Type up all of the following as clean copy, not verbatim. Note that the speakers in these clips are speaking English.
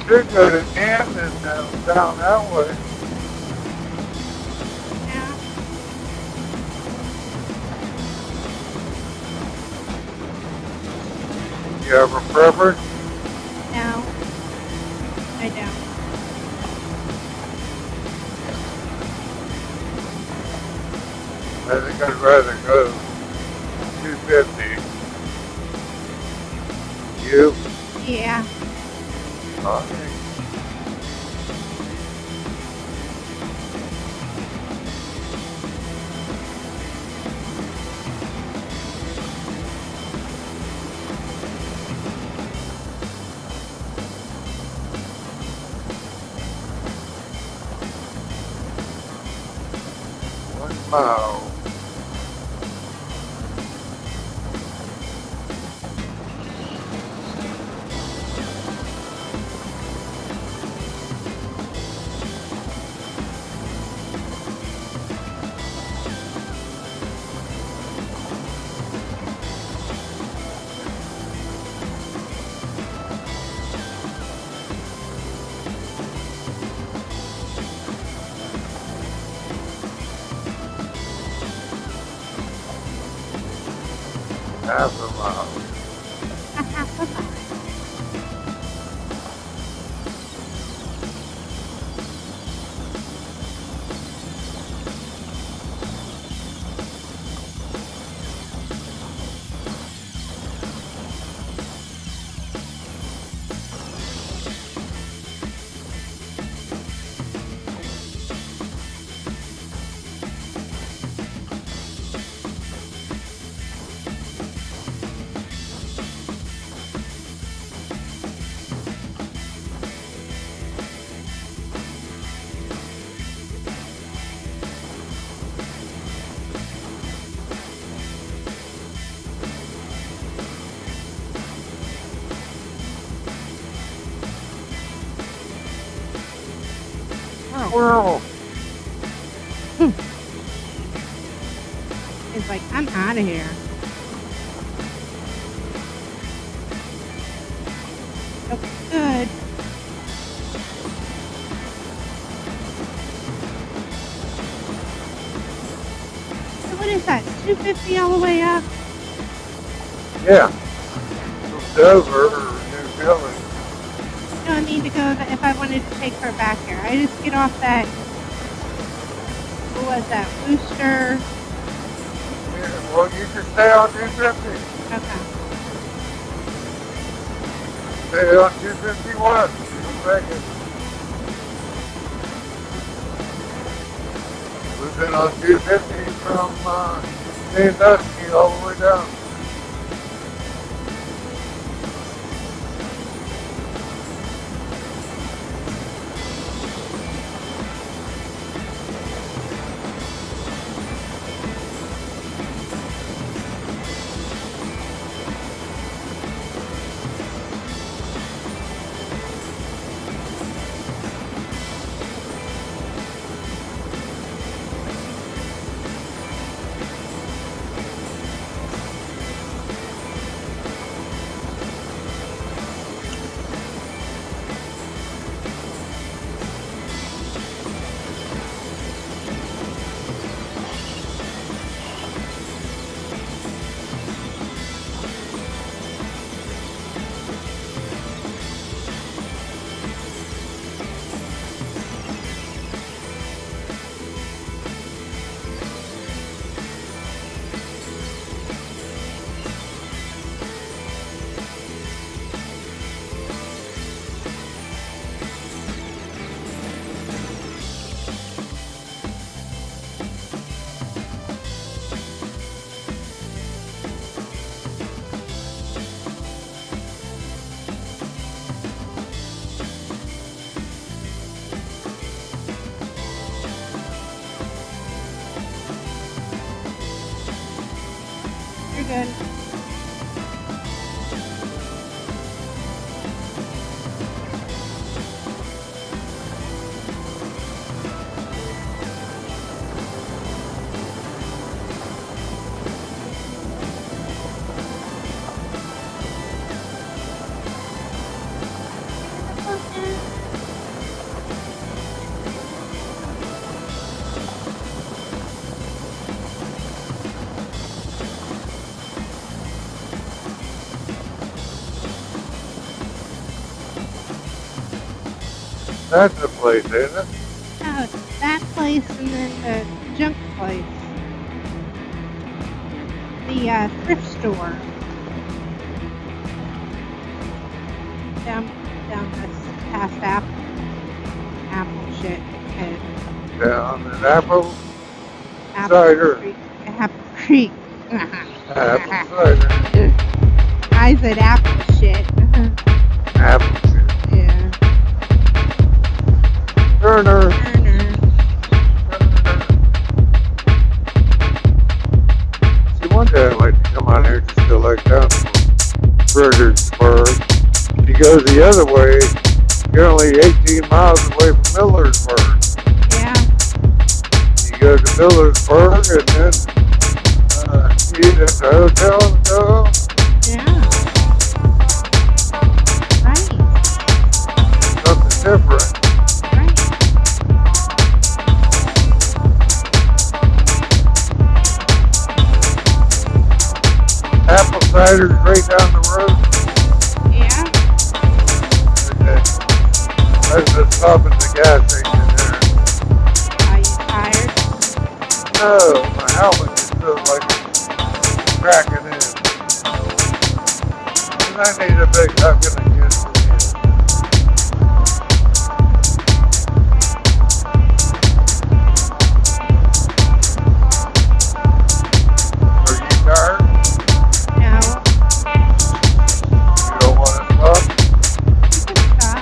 should go to Camden down that way. Yeah. You have a preference? No, I don't. I think I'd rather go 250. You? Yeah. Okay. Wow. Half a mile. Squirrel. It's like, I'm out of here. Looks good. So what is that? 250 all the way up? Yeah. From Dover or New Philly. No, I need to go if I wanted to take her back here. I just get off that, what was that, Booster? Yeah, well, you can stay on 250. Okay. Stay on 251. We've been on 250 from Sandusky all the way down. Good. That's the place, ain't it? Oh, that place and then the junk place. The thrift store. Down this past apple shit. Down in Apple Apple cider. Creek. Apple Creek. Apple cider. I said apple shit. Apple shit. Yeah. Turner. See, one day I'd like to come out here just to like down to Fredericksburg. If you go the other way, you're only 18 miles away from Millersburg. Yeah. You go to Millersburg and then eat at the hotel and go. Yeah. Right. Something different. Right. Apple cider's right down the road. Yeah. I just stop at the gas station there. Are you tired? No, my helmet just feels like it's cracking in. And I need a big hug and a kiss from you. Are you tired? No. You don't want to stop? You can stop.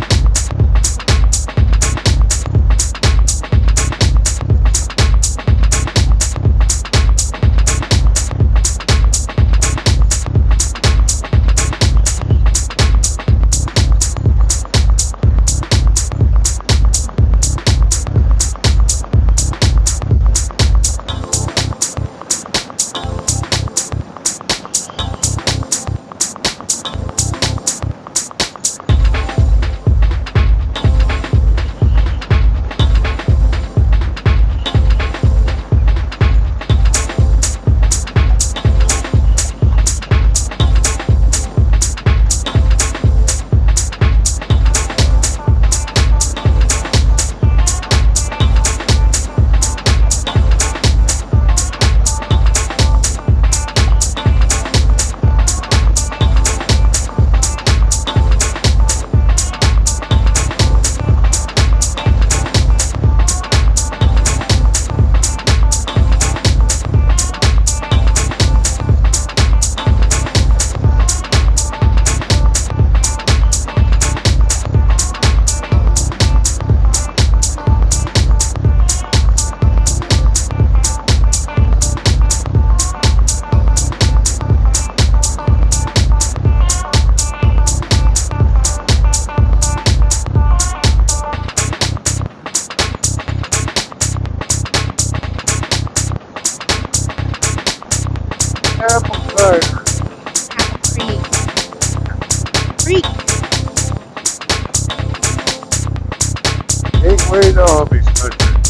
Apple cider. Apple Creek. Gateway to Hobby's Country.